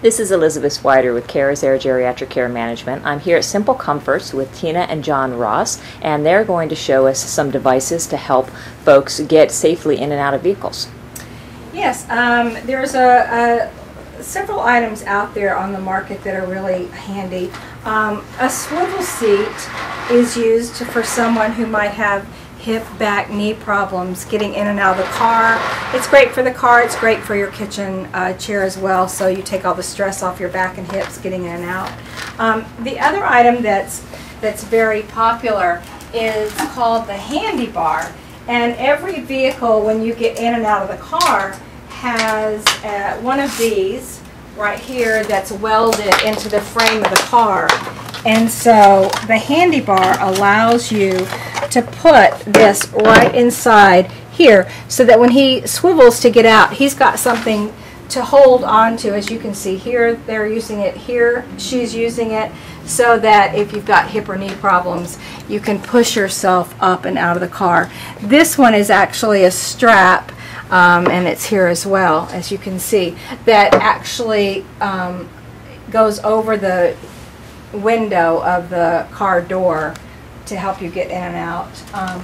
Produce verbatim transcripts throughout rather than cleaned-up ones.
This is Elizabeth Swider with CARES Air Geriatric Care Management. I'm here at Simple Comforts with Tina and John Ross, and they're going to show us some devices to help folks get safely in and out of vehicles. Yes, um, there's a, a several items out there on the market that are really handy. Um, a swivel seat is used for someone who might have hip, back, knee problems getting in and out of the car. It's great for the car, it's great for your kitchen uh, chair as well, so you take all the stress off your back and hips getting in and out. Um, the other item that's, that's very popular is called the handy bar, and every vehicle when you get in and out of the car has uh, one of these right here that's welded into the frame of the car. And so the handy bar allows you to put this right inside here so that when he swivels to get out, he's got something to hold on to. As you can see here, they're using it here, she's using it, so that if you've got hip or knee problems, you can push yourself up and out of the car. This one is actually a strap, um, and it's here as well, as you can see, that actually um, goes over the window of the car door to help you get in and out. Um,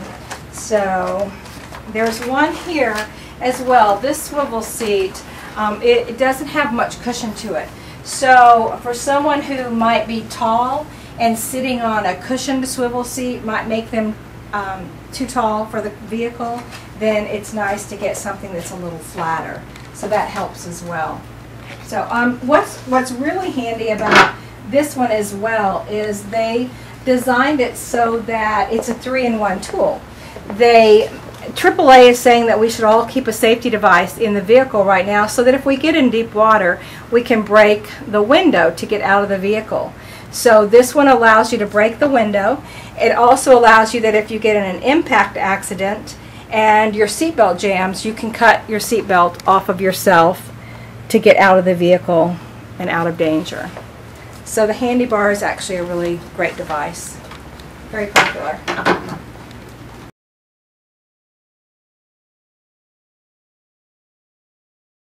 so there's one here as well. This swivel seat, um, it, it doesn't have much cushion to it. So for someone who might be tall and sitting on a cushioned swivel seat might make them um, too tall for the vehicle, then it's nice to get something that's a little flatter. So that helps as well. So um, what's, what's really handy about this one as well is they designed it so that it's a three-in-one tool. They, triple A is saying that we should all keep a safety device in the vehicle right now so that if we get in deep water, we can break the window to get out of the vehicle. So this one allows you to break the window. It also allows you that if you get in an impact accident and your seatbelt jams, you can cut your seatbelt off of yourself to get out of the vehicle and out of danger. So the handy bar is actually a really great device. Very popular.